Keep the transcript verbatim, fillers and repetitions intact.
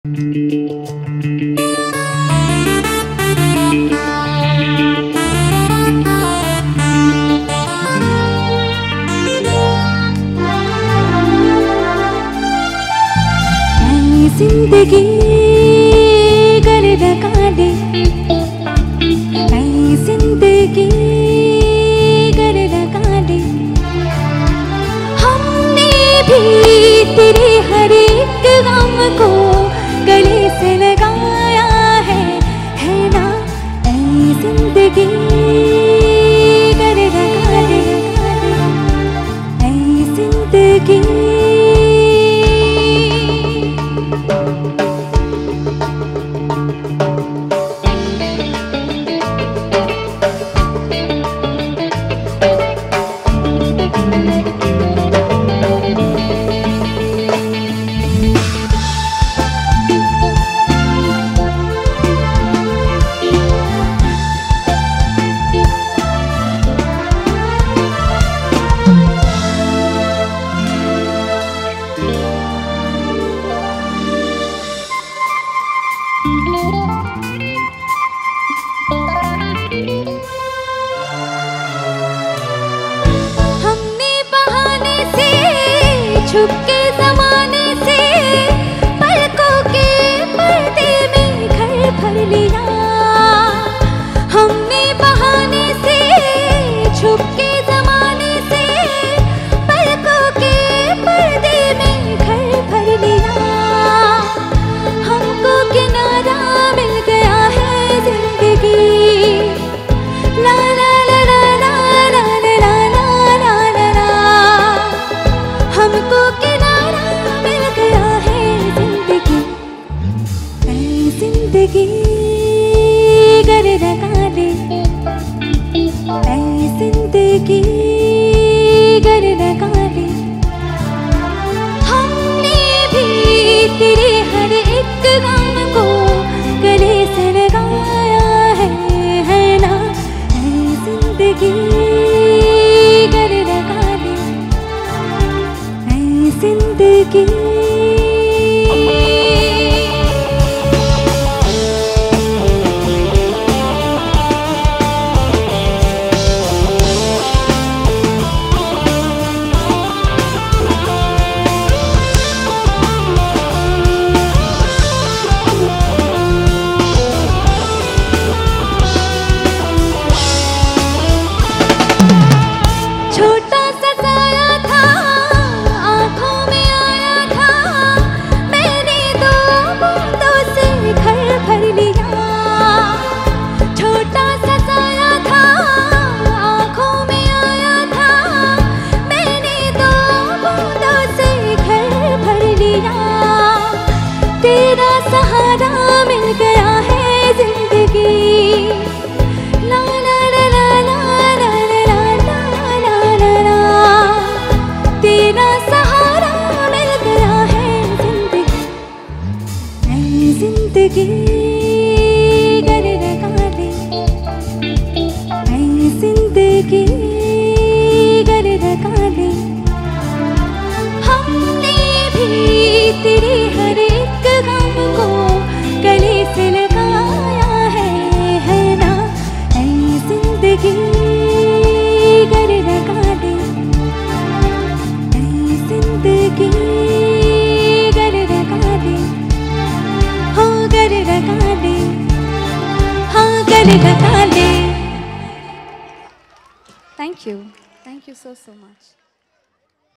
जिंदगी कर लगा दे, ऐ जिंदगी कर लगा दे। हमने भी तेरे हर एक गम को गले से लगाया है, है ना? ऐ जिंदगी कर लगा दे, ऐ जिंदगी। हमने बहाने से छुपके ज़माने से पलकों के पर्दे में घर भर लिया। हमने बहाने से छुपके ज़माने से पलकों के पर्दे में घर भर लिया। हमको किनारा मिल गया है जिंदगी, ला ला ला ला ला ला ला ला ला ला ला। हमको किनारा मिल गया है जिंदगी, ऐ जिंदगी कर लगा दे, ऐ जिंदगी कर लगा दे। हमने भी तेरे हर एक गम को गले से लगाया है, है ना? ऐ जिंदगी कर लगा दे, ऐ जिंदगी। छोटा सा साया था, आँखों में आया था, मैंने दो बूंदों से घर भर लिया। छोटा सा साया था, आँखों में आया था, मैंने दो बूंदों से घर भर लिया। तेरा सहारा मिल गया है जिंदगी, ला ला ला ला ला ला ला ला ला। तेरा सहारा मिल गया है जिंदगी, ऐ जिंदगी कर लगा दे, ऐ जिंदगी कर लगा दे। हमने भी तेरे हर एक गम को गले से लगाया है, है ना? ऐ जिंदगी कर लगा दे, ऐ जिंदगी कर लगा दे, हो कर लगा दे, हाँ कर लगा दे। Thank you, thank you so so much.